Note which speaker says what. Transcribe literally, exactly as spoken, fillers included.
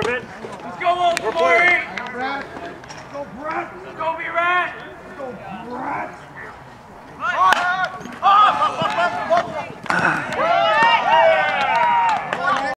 Speaker 1: Marvin.
Speaker 2: Let's go, Wolf.
Speaker 1: We're clear.
Speaker 2: Let's go, Brett. Let's go, B-Rat. Let's go, Brett.